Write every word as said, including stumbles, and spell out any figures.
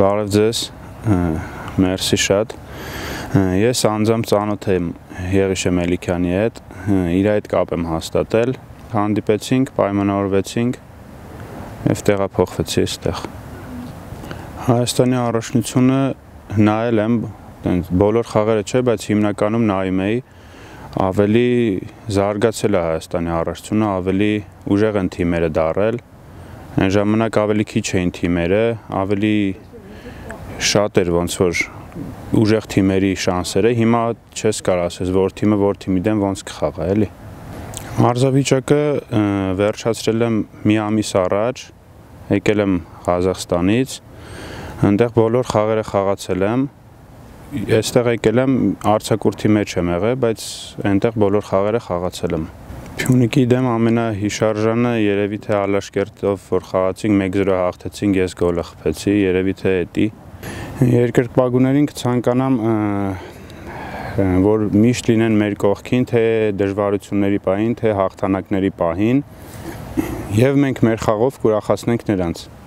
Բարև ձեզ, մերսի շատ, ես անձամբ ծանոթ եմ Եղիշե Մելիքյանի հետ, իր հետ կապ եմ հաստատել, հանդիպեցինք, պայմանավորվեցինք և տեղափոխվեցի այստեղ։ Հայաստանի առաջնությունը նայել եմ, բոլոր խաղերը չէ, բայց հիմնականում նայում էի, ավելի զարգացել է Հայաստանի առաջնությունը, ավելի ուժեղ են թիմերը դարել, այն ժամանակ ավելի քիչ էին թիմերը, ավելի շատ էր ոնց որ ուժեղ թիմերի շանսերը, հիմա չես կարող ասես, որ թիմը որ թիմի դեմ ոնց կխաղա, էլի։ Մարզավիճակը վերջացրել եմ մի ամիս առաջ, եկել եմ Ղազախստանից, այնտեղ բոլոր խաղերը խաղացել եմ, այստեղ եկել եմ արձակուրդի մեջ եմ եղել, բայց այնտեղ բոլոր խաղերը խաղացել եմ։ Pyunikի դեմ ամենահիշարժանը երևի թե Ալաշկերտով որ խաղացինք, մեկ զրո հաղթեցինք, ես գոլը խփեցի, երևի թե էդի։ Երկրպագուներին կցանկանամ, որ միշտ լինեն մեր կողքին, թե դժվարությունների պահին, թե հաղթանակների պահին, և մենք մեր խաղով կուրախացնենք նրանց։